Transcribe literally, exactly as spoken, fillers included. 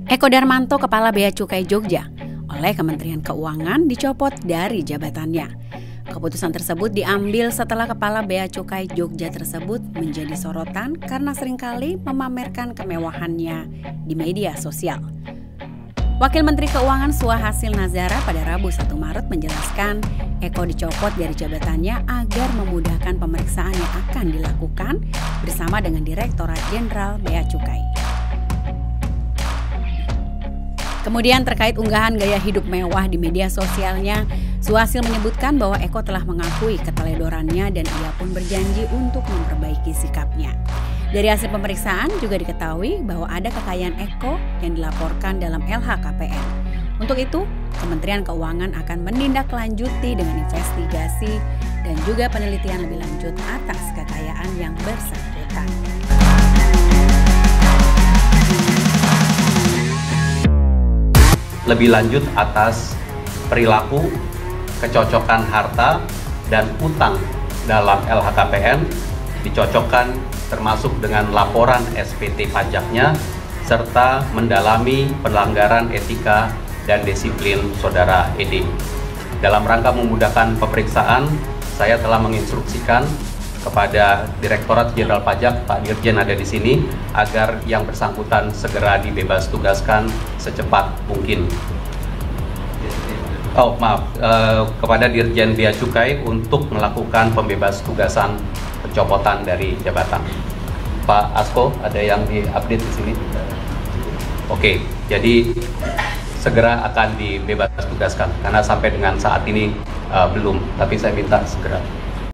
Eko Darmanto, Kepala Bea Cukai Jogja, oleh Kementerian Keuangan dicopot dari jabatannya. Keputusan tersebut diambil setelah Kepala Bea Cukai Jogja tersebut menjadi sorotan karena seringkali memamerkan kemewahannya di media sosial. Wakil Menteri Keuangan Suhasil Nazara pada Rabu satu Maret menjelaskan Eko dicopot dari jabatannya agar memudahkan pemeriksaan yang akan dilakukan bersama dengan Direktorat Jenderal Bea Cukai. Kemudian terkait unggahan gaya hidup mewah di media sosialnya, Suhasil menyebutkan bahwa Eko telah mengakui keteledorannya dan ia pun berjanji untuk memperbaiki sikapnya. Dari hasil pemeriksaan juga diketahui bahwa ada kekayaan Eko yang dilaporkan dalam L H K P N. Untuk itu, Kementerian Keuangan akan menindaklanjuti dengan investigasi dan juga penelitian lebih lanjut atas kekayaan yang bersangkutan. Lebih lanjut atas perilaku, kecocokan harta, dan utang dalam L H K P N dicocokkan termasuk dengan laporan S P T pajaknya serta mendalami pelanggaran etika dan disiplin Saudara E D. Dalam rangka memudahkan pemeriksaan, saya telah menginstruksikan kepada Direktorat Jenderal Pajak, Pak Dirjen ada di sini, agar yang bersangkutan segera dibebas tugaskan secepat mungkin. Oh maaf, eh, kepada Dirjen Bea Cukai untuk melakukan pembebas tugasan pencopotan dari jabatan. Pak Asko, ada yang diupdate di sini? Oke, jadi segera akan dibebas tugaskan karena sampai dengan saat ini uh, belum, tapi saya minta segera.